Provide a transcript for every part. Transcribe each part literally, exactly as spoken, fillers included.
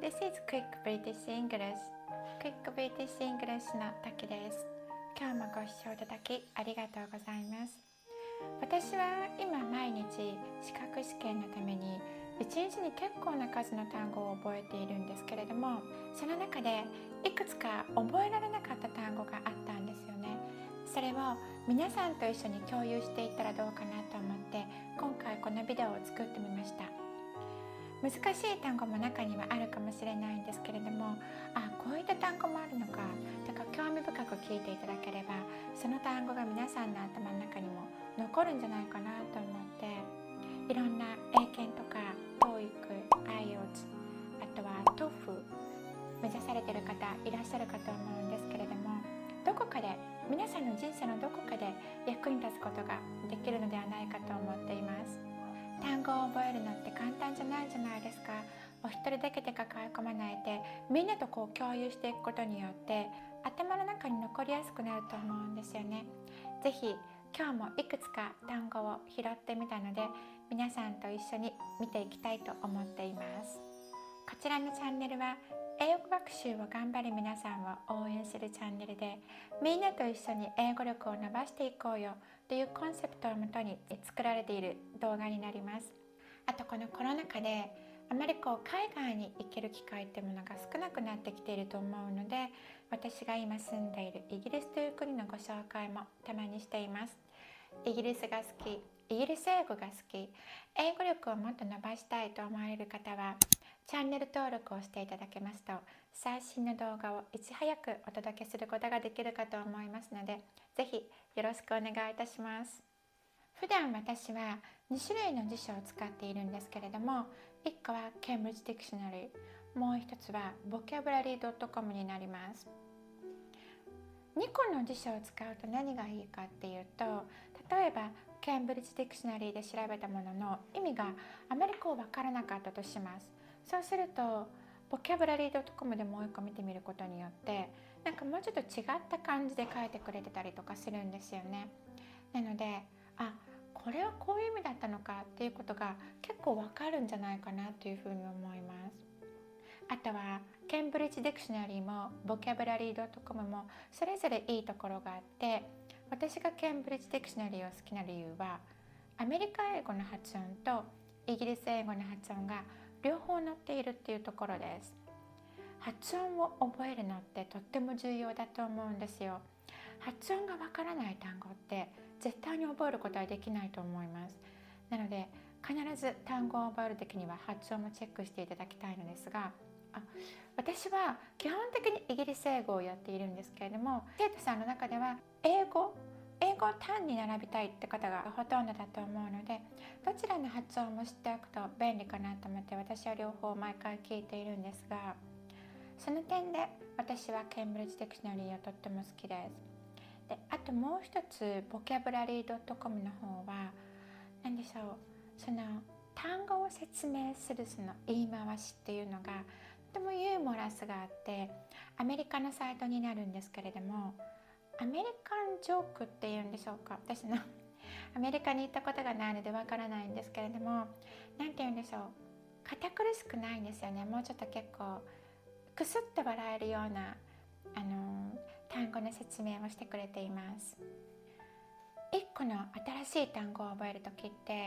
This is Quick British English. Quick British English の滝です。今日もご視聴いただきありがとうございます。私は今毎日資格試験のためにいちにちに結構な数の単語を覚えているんですけれども、その中でいくつか覚えられなかった単語があったんですよね。それを皆さんと一緒に共有していったらどうかなと思って今回このビデオを作ってみました。難しい単語も中にはあるかもしれないんですけれども、あ、こういった単語もあるのかとか興味深く聞いていただければ、その単語が皆さんの頭の中にも残るんじゃないかなと思って、いろんな英検とか トーイック、アイエルツ、あとは トーフ 目指されている方いらっしゃるかと思うんですけれども、どこかで皆さんの人生のどこかで役に立つことができるのではないかと思っています。単語を覚えるのって簡単じゃないじゃないですか。お一人だけで抱え込まないで、みんなとこう共有していくことによって頭の中に残りやすくなると思うんですよね。ぜひ今日もいくつか単語を拾ってみたので、皆さんと一緒に見ていきたいと思っています。こちらのチャンネルは英語学習を頑張る皆さんを応援するチャンネルで、みんなと一緒に英語力を伸ばしていこうよというコンセプトをもとに作られている動画になります。あとこのコロナ禍であまりこう海外に行ける機会っていうものが少なくなってきていると思うので、私が今住んでいるイギリスという国のご紹介もたまにしています。イギリスが好き、イギリス英語が好き、英語力をもっと伸ばしたいと思われる方はチャンネル登録をしていただけますと、最新の動画をいち早くお届けすることができるかと思いますので、ぜひよろしくお願いいたします。普段私はに種類の辞書を使っているんですけれども、いっこは Cambridge Dictionary、もう一つは ボキャブラリードットコム になります。にこの辞書を使うと何がいいかっていうと、例えば Cambridge Dictionary で調べたものの意味があまりこう分からなかったとします。そうすると ボキャブラリードットコム でもう一個見てみることによって、なんかもうちょっと違った感じで書いてくれてたりとかするんですよね。なので、あ、これはこういう意味だったのかっていうことが結構わかるんじゃないかなというふうに思います。あとはケンブリッジディクショナリーもボキャブラリードットコム もそれぞれいいところがあって、私がケンブリッジディクショナリーを好きな理由は、アメリカ英語の発音とイギリス英語の発音が両方載っているっていうところです。発音を覚えるのってとっても重要だと思うんですよ。発音がわからない単語って絶対に覚えることはできないと思います。なので必ず単語を覚えるときには発音もチェックしていただきたいのですが、あ、私は基本的にイギリス英語をやっているんですけれども、生徒さんの中では英語英語を単に並びたいって方がほとんどだと思うので、どちらの発音も知っておくと便利かなと思って私は両方毎回聞いているんですが、その点で私はケンブリッジディクショナリーをとっても好きです。で、あともう一つボキャブラリードットコム の方は何でしょう、その単語を説明するその言い回しっていうのがとてもユーモラスがあって、アメリカのサイトになるんですけれども、アメリカンジョークっていうんでしょうか、私のアメリカに行ったことがないのでわからないんですけれども、何て言うんでしょう、堅苦しくないんですよね。もうちょっと結構クスッと笑えるようなあの単語の説明をしてくれています。いっこの新しい単語を覚えるときって、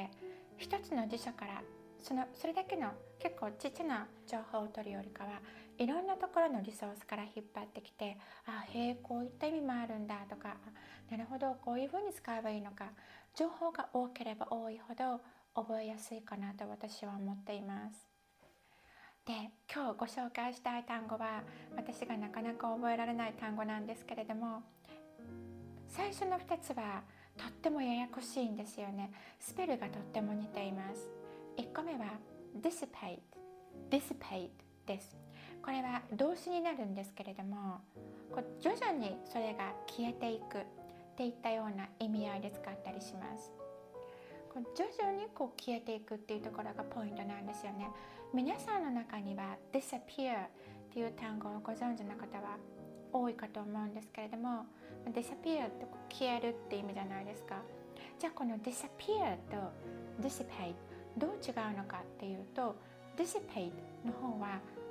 ひとつの辞書からそのそれだけの結構ちっちゃな情報を取るよりかは、いろんなところのリソースから引っ張ってきて、あ、へえ、こういった意味もあるんだとか、なるほど、こういうふうに使えばいいのか、情報が多ければ多いほど覚えやすいかなと私は思っています。で、今日ご紹介したい単語は私がなかなか覚えられない単語なんですけれども、最初のふたつはとってもややこしいんですよね。スペルがとっても似ています。いっこめは dissipate dissipate です。これは動詞になるんですけれども、こう徐々にそれが消えていくっていったような意味合いで使ったりします。こう徐々にこう消えていくっていうところがポイントなんですよね。皆さんの中には disappear っていう単語をご存知の方は多いかと思うんですけれども、 disappear って消えるって意味じゃないですか。じゃあこの disappear と dissipate どう違うのかっていうと、 dissipate の方は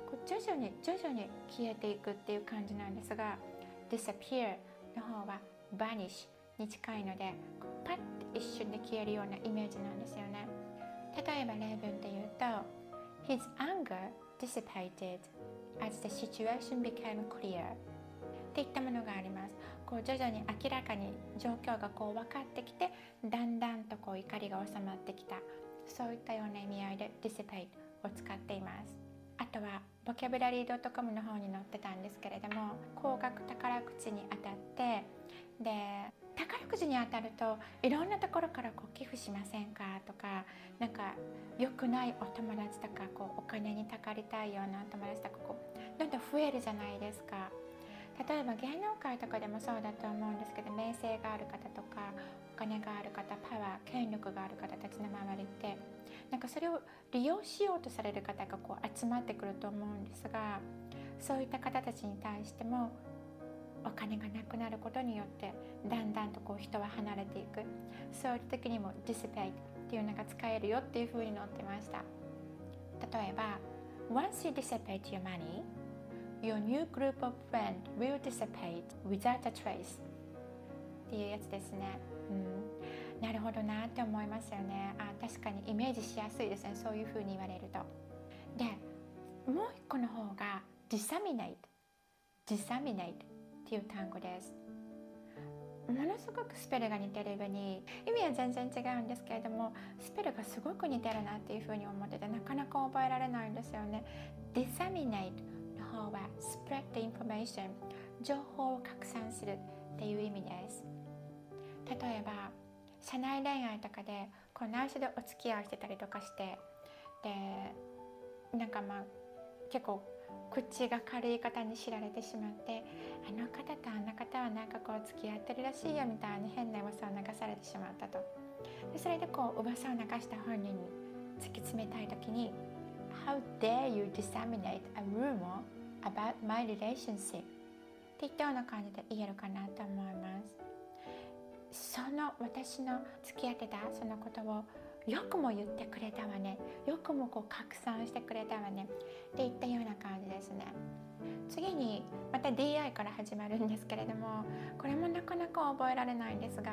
こう徐々に徐々に消えていくっていう感じなんですが、 disappear の方は vanish に近いので、パッと一瞬で消えるようなイメージなんですよね。例えば例文で言うと His anger dissipated as the situation became clear っていったものがあります。こう徐々に明らかに状況がこう分かってきて、だんだんとこう怒りが収まってきた、そういったような意味合いで dissipate を使っています。あとはボキャブラリー ドットコム の方に載ってたんですけれども、高額宝くじに当たって、で宝くじに当たるといろんなところからこう寄付しませんかとか、なんか良くないお友達とか、こうお金にたかりたいようなお友達とか、こうどんどん増えるじゃないですか。例えば芸能界とかでもそうだと思うんですけど、名声がある方とかお金がある方、パワー権力がある方たちの周りって、なんかそれを利用しようとされる方がこう集まってくると思うんですが、そういった方たちに対してもお金がなくなることによってだんだんとこう人は離れていく、そういう時にも dissipate っていうのが使えるよっていうふうに載ってました。例えば Once you dissipate your money, your new group of friends will dissipate without a trace っていうやつですね。うん、なるほどなって思いますよね。あ、確かにイメージしやすいですね、そういうふうに言われると。で、もう一個の方が disseminate disseminate っていう単語です。ものすごくスペルが似てる上に意味は全然違うんですけれども、スペルがすごく似てるなっていうふうに思ってて、なかなか覚えられないんですよね。disseminate の方は spread the information 情報を拡散するっていう意味です。例えば社内恋愛とかでこう内緒でお付き合いしてたりとかして、でなんかまあ結構口が軽い方に知られてしまって、あの方とあんな方はなんかこう付き合ってるらしいよみたいに変な噂を流されてしまったと。でそれでこう噂を流した本人に突き詰めたいときに How dare you disseminate a rumor about my relationship っていったような感じで言えるかなと思います。その私の付き合ってたそのことをよくも言ってくれたわね、よくもこう拡散してくれたわねっていったような感じですね。次にまた ディーアイ から始まるんですけれども、これもなかなか覚えられないんですが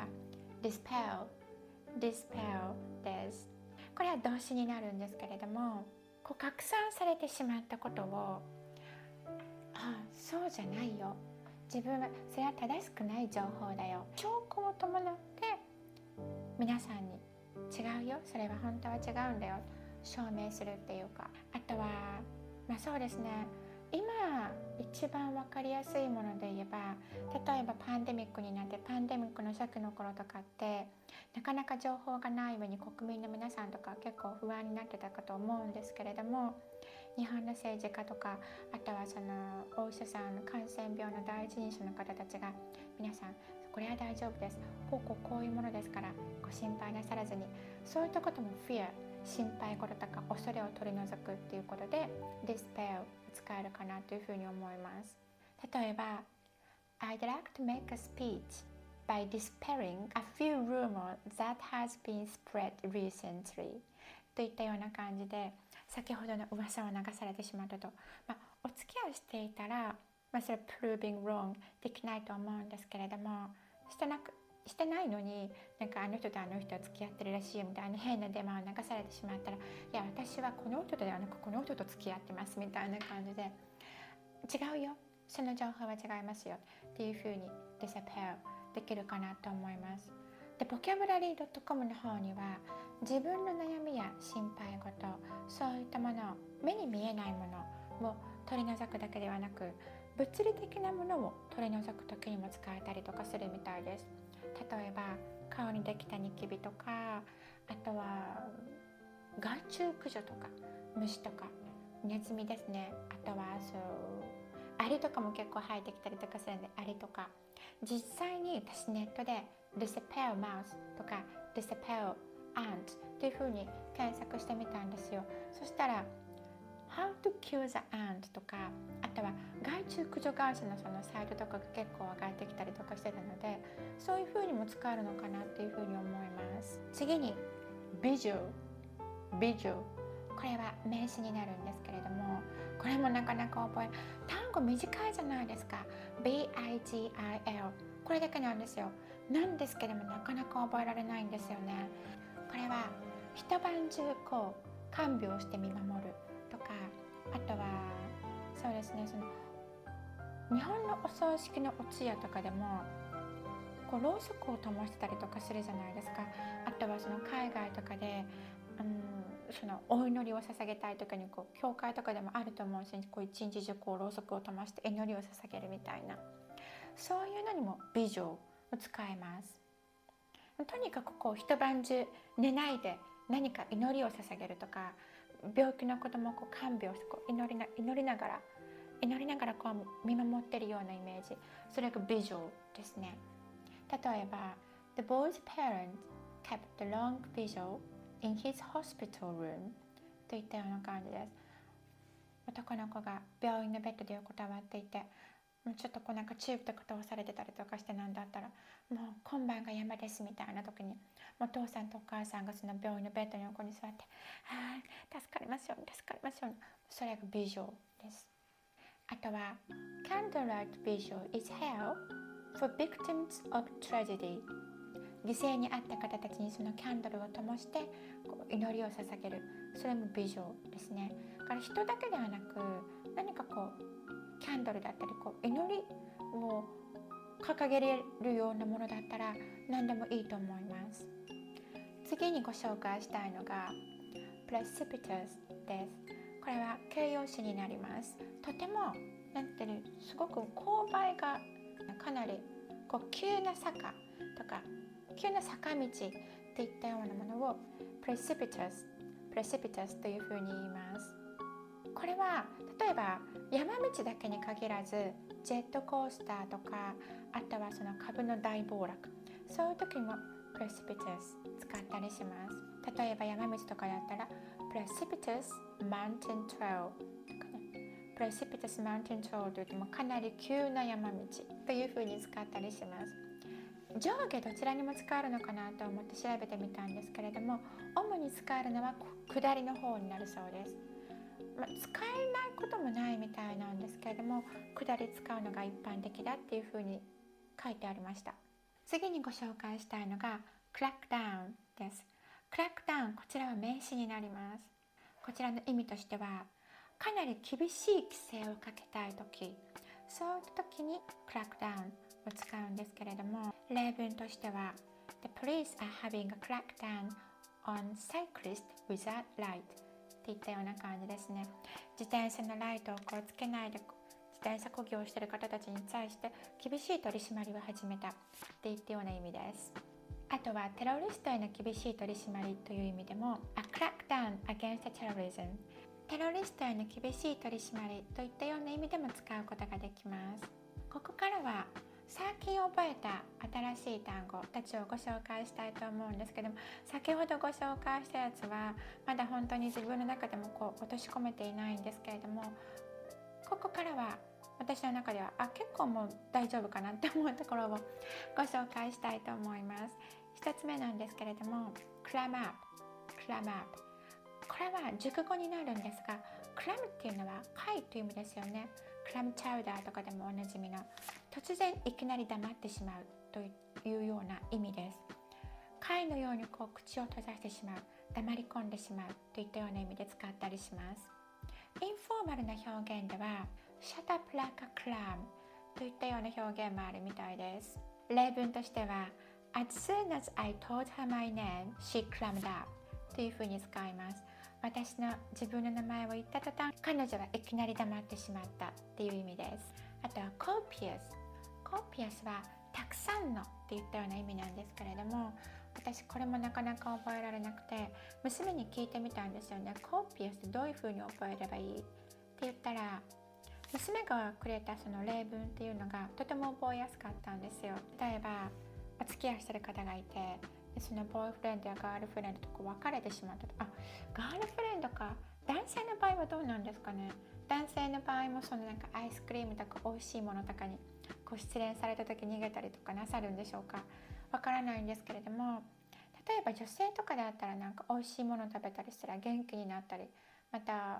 dispel dispel です。これは動詞になるんですけれども、こう拡散されてしまったことを、ああそうじゃないよ、自分はそれは正しくない情報だよ、証拠を伴って皆さんに違うよ、それは本当は違うんだよ証明するっていうか、あとはまあそうですね、今一番分かりやすいもので言えば、例えばパンデミックになって、パンデミックの初期の頃とかってなかなか情報がない上に国民の皆さんとか結構不安になってたかと思うんですけれども、日本の政治家とか、あとはそのお医者さん、感染病の第一人者の方たちが、皆さんこれは大丈夫です、こうこうこういうものですからご心配なさらずに、そういったことも fear 心配事とか恐れを取り除くっていうことで dispel を使えるかなというふうに思います。例えば I'd like to make a speech by dispelling a few rumors that has been spread recently といったような感じで、先ほどの噂を流されてしまったと、まあ、お付き合いしていたら、まあ、それは proving wrong できないと思うんですけれども、してなくしてないのに、なんかあの人とあの人は付き合ってるらしいよみたいな変なデマを流されてしまったら、いや私はこの人ではなくこの人と付き合ってますみたいな感じで、違うよ、その情報は違いますよっていうふうに disappear できるかなと思います。で、ボキャブラリー ドットコム の方には自分の悩みや心配事、そういったものを、目に見えないものを取り除くだけではなく、物理的なものを取り除く時にも使えたりとかするみたいです。例えば顔にできたニキビとか、あとは害虫駆除とか、虫とかネズミですね、あとはそうアリとかも結構生えてきたりとかするんで、アリとか実際に私ネットで disappear mouse とか disappear ant という風に検索してみたんですよ。そしたら How to kill the ant とか、あとは害虫駆除会社のそのサイトとかが結構上がってきたりとかしてたので、そういう風にも使えるのかなっていう風に思います。次に visual visual これは名詞になるんですけれども、 これもなかなか覚え、単語短いじゃないですか。 ビーアイジーアイエル、 これだけなんですよ。なんですけどもなかなか覚えられないんですよね。これは一晩中こう看病して見守るとか、あとはそうですね、その日本のお葬式のお通夜とかでもこうろうそくを灯してたりとかするじゃないですか。あとはその海外とかで、うん、そのお祈りを捧げたいとかにこう教会とかでもあると思うし、こう一日中こうろうそくを灯して祈りを捧げるみたいな、そういうのにもビジョンを使えます。とにかくこう一晩中寝ないで何か祈りを捧げるとか、病気の子供をこう看病してこう祈りな祈りながら祈りながらこう見守っているようなイメージ、それがビジュアルですね。例えば The boy's parents kept the long vigil in his hospital room といったような感じです。男の子が病院のベッドで横たわっていて、もうちょっとこうなんかチューブとか通されてたりとかして、なんだったらもう今晩が山ですみたいな時に、お父さんとお母さんがその病院のベッドの横に座って、はい、助かりますように助かりますように、それがビジュアルです。あとは Candlelight vigil is held for victims of tragedy、 犠牲にあった方たちにそのキャンドルを灯してこう祈りを捧げる、それもビジュアルですね。だから人だけではなく、何かこうキャンドルだったりこう祈りを掲げれるようなものだったら何でもいいと思います。次にご紹介したいのが Precipitous です。これは形容詞になります。とてもなんていうすごく勾配がかなりこう急な坂とか急な坂道っていったようなものを Precipitous Precipitous というふうに言います。これは例えば山道だけに限らず、ジェットコースターとか、あとはその株の大暴落、そういう時も Precipitous 使ったりします。例えば山道とかだったら Precipitous Mountain Trail とかね、Precipitous Mountain Trail といってもかなり急な山道というふうに使ったりします。上下どちらにも使えるのかなと思って調べてみたんですけれども、主に使えるのは下りの方になるそうです。まあ、使えないこともないみたいなんですけれども、下り使うのが一般的だっていうふうに書いてありました。次にご紹介したいのがクラックダウンです。クラックダウン、こちらは名詞になります。こちらの意味としては、かなり厳しい規制をかけたいとき、そういったときにクラックダウンを使うんですけれども、例文としては The police are having a crackdown on cyclists without lightっていったような感じですね。自転車のライトをこうつけないで自転車漕ぎをしている方たちに対して厳しい取り締まりを始めたっていったような意味です。あとはテロリストへの厳しい取り締まりという意味でも A crackdown against terrorism、 テロリストへの厳しい取り締まりといったような意味でも使うことができます。ここからは最近覚えた新しい単語たちをご紹介したいと思うんですけども、先ほどご紹介したやつはまだ本当に自分の中でもこう落とし込めていないんですけれども、ここからは私の中ではあ結構もう大丈夫かなって思うところをご紹介したいと思います。一つ目なんですけれども climb up climb up、 これは熟語になるんですが、climb っていうのは貝という意味ですよね。クラムチャウダーとかでもおなじみの突然いきなり黙ってしまうというような意味です。貝のようにこう口を閉ざしてしまう、黙り込んでしまうといったような意味で使ったりします。インフォーマルな表現では Shut up like a clam といったような表現もあるみたいです。例文としては As soon as I told her my name, she clammed up というふうに使います。私の自分の名前を言った途端、彼女はいきなり黙ってしまったっていう意味です。あとは copious copious はたくさんのっていったような意味なんですけれども、私これもなかなか覚えられなくて娘に聞いてみたんですよね。 copious ってどういうふうに覚えればいいって言ったら、娘がくれたその例文っていうのがとても覚えやすかったんですよ。例えばお付き合いしてる方がいて、そのボーイフレンドやガールフレンドとこう別れてしまったと。あ、ガールフレンドか。男性の場合はどうなんですかね。男性の場合もそのなんかアイスクリームとか美味しいものとかにこう失恋された時逃げたりとかなさるんでしょうか。わからないんですけれども、例えば女性とかであったらなんか美味しいもの食べたりしたら元気になったり、また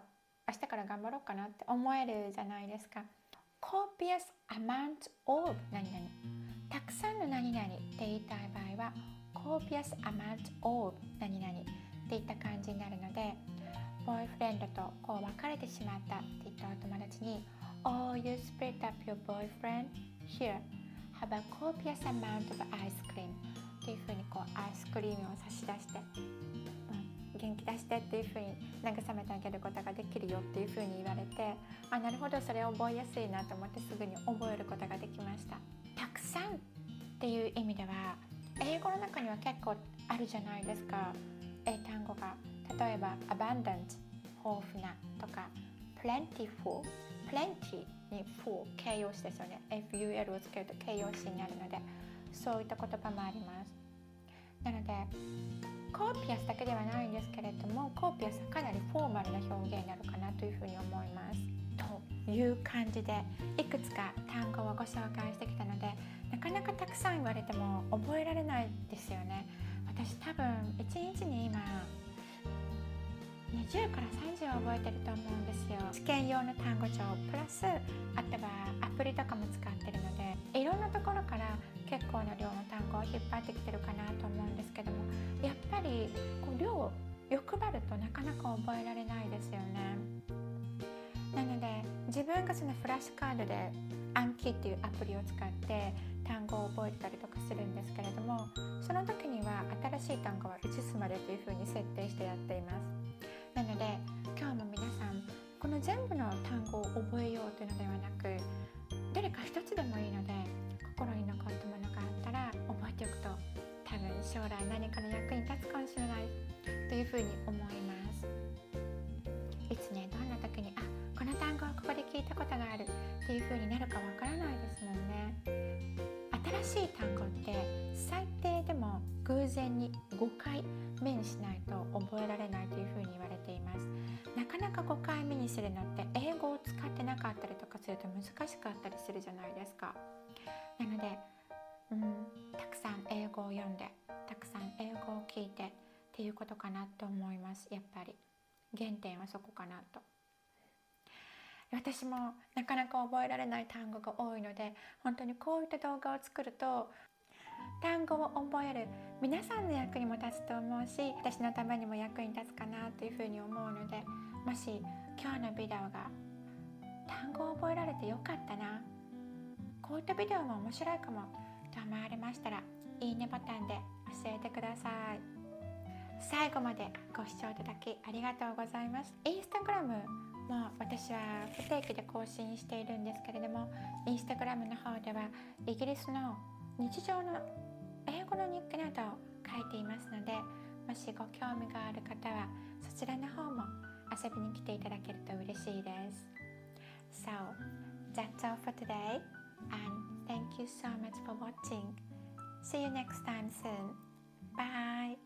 明日から頑張ろうかなって思えるじゃないですか。copious amount of 何々、たくさんの何々って言いたい場合は copious amount of 何々っていった感じになるので、ボーイフレンドとこう別れてしまったって言ったお友達に Oh, you split up your boyfriend? Here, have a copious amount of ice cream っていうふうにこうアイスクリームを差し出して、うん、元気出してっていうふうに慰めてあげることができるよっていうふうに言われて、あ、なるほど、それ覚えやすいなと思ってすぐに覚えることができました。たくさんっていう意味では英語の中には結構あるじゃないですか、英単語が。例えば abundant 豊富なとか plentiful plenty に full 形容詞ですよね。 エフユーエル をつけると形容詞になるので、そういった言葉もあります。なのでコーピアスだけではないんですけれども、コーピアスはかなりフォーマルな表現になるかなというふうに思います。という感じでいくつか単語をご紹介してきたので、なかなかたくさん言われても覚えられないですよね。私多分いちにちに今にじゅうからさんじゅうは覚えてると思うんですよ。試験用の単語帳プラスあとはアプリとかも使ってるので、いろんなところから結構な量の単語を引っ張ってきてるかなと思うんですけども、やっぱりこう量を欲張るとなかなか覚えられないですよね。なので自分がそのフラッシュカードで暗記っていうアプリを使って単語を覚えたりとかするんですけれども、その時には新しい単語は移すまでというふうに設定してやっています。なので今日も皆さんこの全部の単語を覚えようというのではなく、どれか一つでもいいので心に残ったものがあったら覚えておくと、多分将来何かの役に立つかもしれないというふうに思います。いつね、どんな時にあ、この単語はここで聞いたことがあるっていうふうになるかわからないですもんね。新しい単語って最低でも偶然にごかい目にしないと覚えられないというふうに言われています。なかなかごかいめにするのって英語を使ってなかったりとかすると難しかったりするじゃないですか。なので、うん、たくさん英語を読んでたくさん英語を聞いてっていうことかなと思います。やっぱり原点はそこかなと。私もなかなか覚えられない単語が多いので、本当にこういった動画を作ると単語を覚える皆さんの役にも立つと思うし、私のためにも役に立つかなというふうに思うので、もし今日のビデオが単語を覚えられてよかったな、こういったビデオも面白いかもと思われましたら、いいねボタンで教えてください。最後までご視聴いただきありがとうございます。インスタグラムも私は不定期で更新しているんですけれども、インスタグラムの方ではイギリスの日常の英語の日記などを書いていますので、もしご興味がある方はそちらの方も遊びに来ていただけると嬉しいです。So, that's all for today, and thank you so much for watching. See you next time soon. Bye!